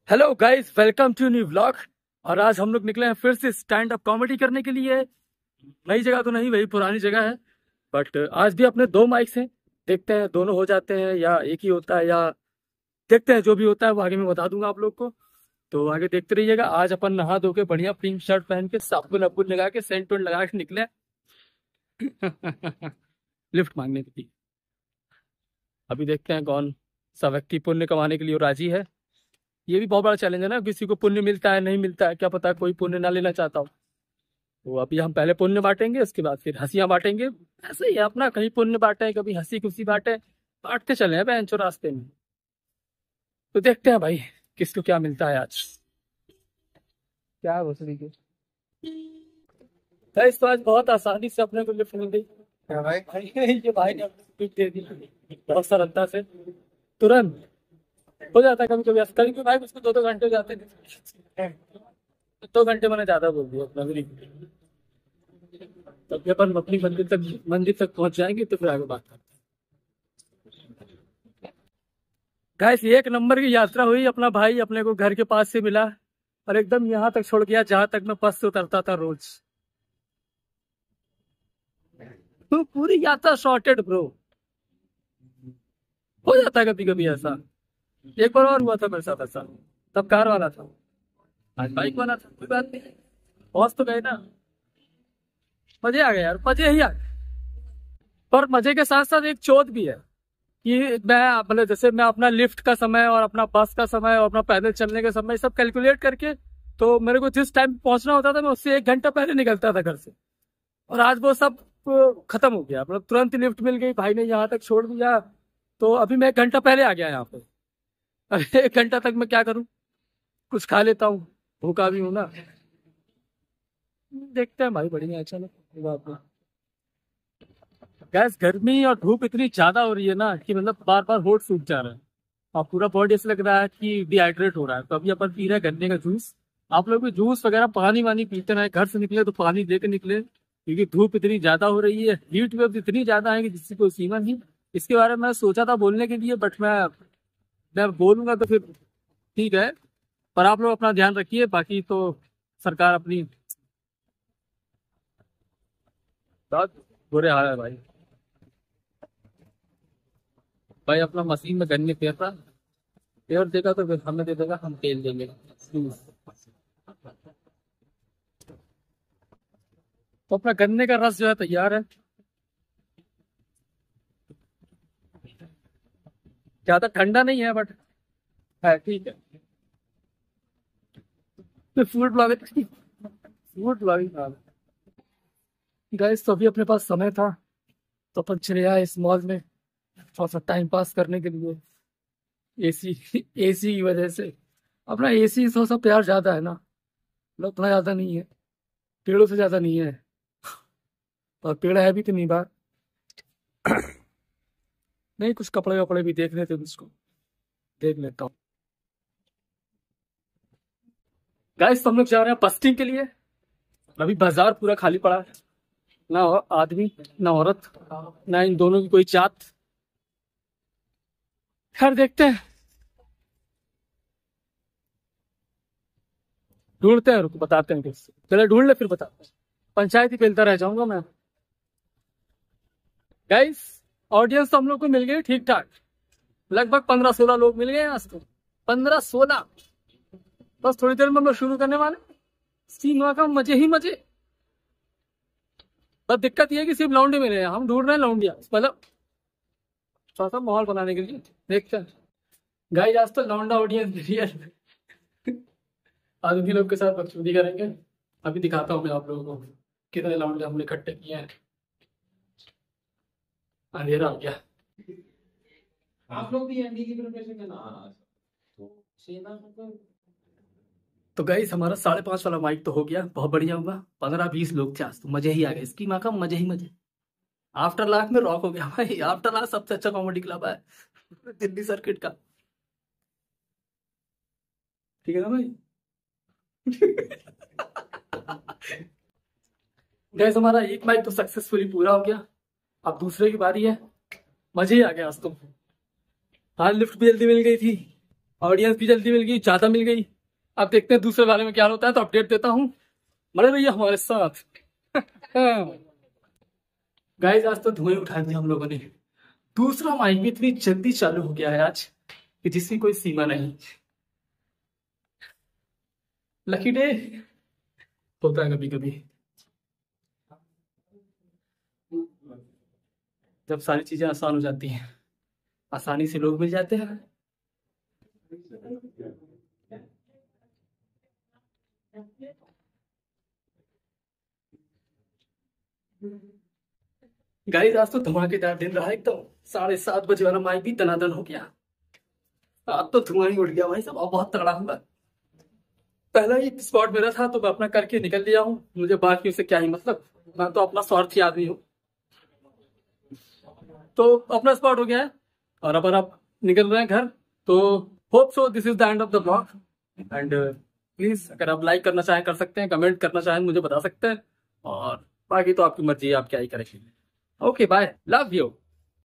Hello guys, welcome to new vlog. और आज हम लोग निकले हैं फिर से स्टैंड अप कॉमेडी करने के लिए। नई जगह तो नहीं, वही पुरानी जगह है। बट आज भी अपने दो माइक्स हैं। देखते हैं दोनों हो जाते हैं या एक ही होता है, या देखते हैं जो भी होता है वो आगे मैं बता दूंगा आप लोग को। तो आगे देखते रहिएगा। आज अपन नहा धो के बढ़िया पिंक शर्ट पहन के साबुन अबुन लगा के सेंट वेंट लगा के निकले लिफ्ट मांगने के लिए। अभी देखते हैं कौन सा व्यक्ति पुण्य कमाने के लिए राजी है। ये भी बहुत बड़ा चैलेंज है ना, किसी को पुण्य मिलता है नहीं मिलता है क्या पता, कोई पुण्य ना लेना चाहता हो। तो अभी हम पहले पुण्य बांटेंगे, उसके बाद फिर हंसियां बांटेंगे। ऐसे ही है अपना, कहीं पुण्य बांटे कभी हंसी खुशी बांटे, बांटते चले हैं बेंचो रास्ते में। तो देखते हैं भाई किसको क्या मिलता है आज। क्या है भोसड़ी के गाइस, तो आज बहुत आसानी से अपने को लिफ्ट मिल गई। क्या भाई? ये भाई ने अपने लिफ्ट दे दी बहुत सरलता से, तुरंत हो जाता है। कभी कभी कभी कभी भाई उसको 2-2 घंटे हो जाते हैं। 2 घंटे मैंने ज्यादा बोल दिया अपना भी। तब भी अपन अपनी मंदिर तक पहुंच जाएंगे तो फिर आगे बात करते हैं। गाइस, एक नंबर की यात्रा हुई। अपना भाई अपने को घर के पास से मिला और एकदम यहाँ तक छोड़ गया जहां तक मैं बस से उतरता था रोज। तो पूरी यात्रा शॉर्टेड ब्रो। हो जाता है कभी कभी ऐसा। एक बार और हुआ था मेरे साथ ऐसा, तब कार वाला था, आज बाइक वाला था। कोई बात नहीं, पहुंच तो गए ना। मजे आ गए यार, मजे ही आ गए। पर मजे के साथ साथ एक चोट भी है कि मैं मतलब जैसे मैं अपना लिफ्ट का समय और अपना बस का समय और अपना पैदल चलने का समय सब कैलकुलेट करके, तो मेरे को जिस टाइम पहुंचना होता था मैं उससे 1 घंटा पहले निकलता था घर से। और आज वो सब खत्म हो गया। मतलब तुरंत ही लिफ्ट मिल गई, भाई ने यहाँ तक छोड़ दिया। तो अभी मैं 1 घंटा पहले आ गया यहाँ पे। अब 1 घंटा तक मैं क्या करूँ? कुछ खा लेता हूँ, भूखा भी हूँ ना। देखते हैं भाई, बढ़िया है, चलो कोई बात नहीं। गैस, गर्मी और धूप इतनी ज्यादा हो रही है ना कि मतलब बार बार होठ सूख जा रहा है और पूरा बॉडी ऐसा लग रहा है कि डिहाइड्रेट हो रहा है। तो अभी अपन पी रहे हैं गन्ने का जूस। आप लोग भी जूस वगैरह पानी वानी पीते रहे, घर से निकले तो पानी लेके निकले, क्योंकि धूप इतनी ज्यादा हो रही है, हीट वेव इतनी ज्यादा है कि जिसकी कोई सीमा नहीं। इसके बारे में सोचा था बोलने के लिए, बट मैं बोलूंगा तो फिर ठीक है। पर आप लोग अपना ध्यान रखिए, बाकी तो सरकार अपनी। बहुत बुरे हाल है भाई। भाई अपना मशीन में गन्ने पेर रहा, पेड़ देगा तो फिर हमें दे देगा, हम तेल देंगे। तो अपना गन्ने का रस जो है तैयार है। ज्यादा ठंडा नहीं है बट है ठीक है। तो फूड ब्लॉगिंग गाइस, तो अभी अपने पास समय था तो अपन चले आए इस मॉल में थोड़ा सा टाइम पास करने के लिए। एसी एसी की वजह से अपना एसी थोड़ा सा प्यार ज्यादा है ना, मतलब उतना ज्यादा नहीं है, पेड़ों से ज्यादा नहीं है। और पेड़ है भी तो नहीं बात। नहीं, कुछ कपड़े वपड़े भी देख लेते उसको, देख लेता हूँ। गाइस, तो हम लोग जा रहे हैं बस्टिंग के लिए। अभी बाजार पूरा खाली पड़ा है, ना आदमी ना औरत, ना इन दोनों की कोई जात। खैर देखते हैं, ढूंढते हैं, रुको बताते हैं किससे। पहले ढूंढ ले फिर बताते हैं। पंचायत ही खेलता रह जाऊंगा मैं। गाइस, ऑडियंस तो हम लोग को मिल गई ठीक ठाक, लगभग 15-16 लोग मिल गए हैं आज तो। 15-16, बस थोड़ी देर में हम लोग शुरू करने वाले। सीमा का मजे ही मजे। बस दिक्कत ये है कि सिर्फ लौंडे मिले हैं, हम ढूंढ रहे हैं लौंडिया, मतलब थोड़ा सा माहौल बनाने के लिए। देखते हैं गाइस, आज तो लौंडा ऑडियंस मिली है। आज उन्हीं लोग के साथ बकचोदी करेंगे। अभी दिखाता हूँ मैं आप लोगों को कितने लौंडे हमने इकट्ठे किए हैं। अंधेरा हो गया। आप लोग भी एनडी की प्रिपरेशन करना। तो सेना को तो गाइस, हमारा 5:30 वाला माइक तो हो गया, बहुत बढ़िया हुआ। 15-20 लोग थे आज तो, मजे ही आ गए। इसकी माँ का मजे ही मजे। आफ्टर लाख में रॉक हो गया भाई। आफ्टर लाख सबसे अच्छा कॉमेडी क्लब है दिल्ली सर्किट का। ठीक है ना भाई? गाइस, हमारा एक माइक तो सक्सेसफुली पूरा हो गया। अब दूसरे की बारी है। मजे ही आ गया आज तो। हाँ, लिफ्ट भी जल्दी मिल गई थी ऑडियंस भी जल्दी मिल गई, ज्यादा मिल गई। अब देखते हैं दूसरे वाले में क्या होता है, तो अपडेट देता हूँ, बने रहिए हमारे साथ। गाइस आज तो धुएं उठा दिया हम लोगों ने। दूसरा माइक भी इतनी जल्दी चालू हो गया है आज कि जिसकी कोई सीमा नहीं। लकी डे होता है कभी कभी, जब सारी चीजें आसान हो जाती हैं, आसानी से लोग मिल जाते हैं। गाइस आज तो धमाकेदार दिन रहा एकदम। 7:30 बजे वाला माइक भी दनादन हो गया। आज तो धुआं ही उड़ गया भाई साहब, अब बहुत तगड़ा हुआ। पहला ही स्पॉट मेरा था तो मैं अपना करके निकल लिया हूँ, मुझे बाकी से क्या ही मतलब, मैं तो अपना स्वार्थी आदमी हूँ। तो अपना स्पॉट हो गया है और अब आप निकल रहे हैं घर। तो hope so this is the end of the blog. And please अगर आप लाइक करना चाहें कर सकते हैं, कमेंट करना चाहें मुझे बता सकते हैं, और बाकी तो आपकी मर्जी है, आप क्या ही करेंगे। Okay bye, love you.